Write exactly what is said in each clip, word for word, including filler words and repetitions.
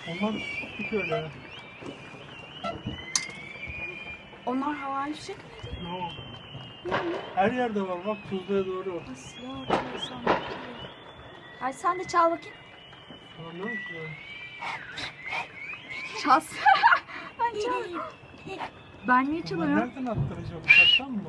Onlar tuttuk öyle. Onlar havai fişek miydi? Yok. Her yerde var bak Tuzla'ya doğru. Asla atıyorsan. Ay sen de çal bakayım. Anlıyor musun? Çalsın. Ben çal. Ben niye Bunlar çalıyorum? nereden attıracağım? Kaçtan mı?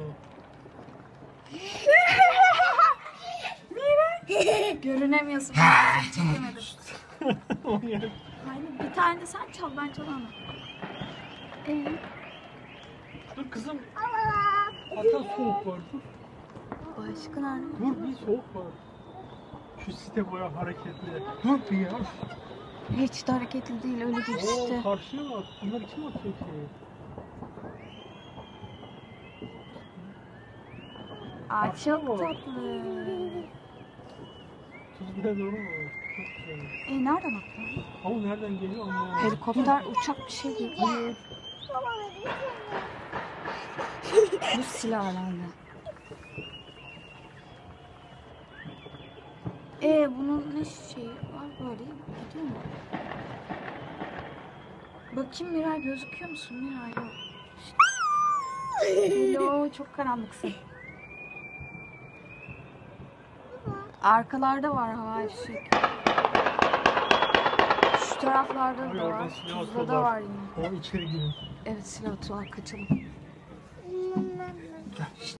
Görünemiyorsun. Çekemedim. O yer. Hayır, bir tane de sen çal, ben çalamam. Evet. Dur kızım. Hatta soğuk var dur. Başka nerede? Dur bir soğuk var. Şu site boya hareketli. Dur bir ya. Hiç de hareketli değil, öyle gibi Oo işte. karşıya bak. Bunlar kim atıyor ki? Aa, Karşıya çok bak. tatlı. Tuzla'ya doğru mu? Çok güzel. E nereden attın? Ama nereden geliyor anlamadım. Helikopter, uçak bir şey değil. Bu silah herhalde. E bunun ne şeyi var böyle gidiyor mu? Bakayım Miray, gözüküyor musun Miray? Yok. Hello, çok karanlıksın. Arkalarda var havai fişek. Şu taraflarda Ay, da oradan var. silah Tuzla'da atıyorlar. var yine. O içeri girin. Evet, silah atıyorlar, kaçalım.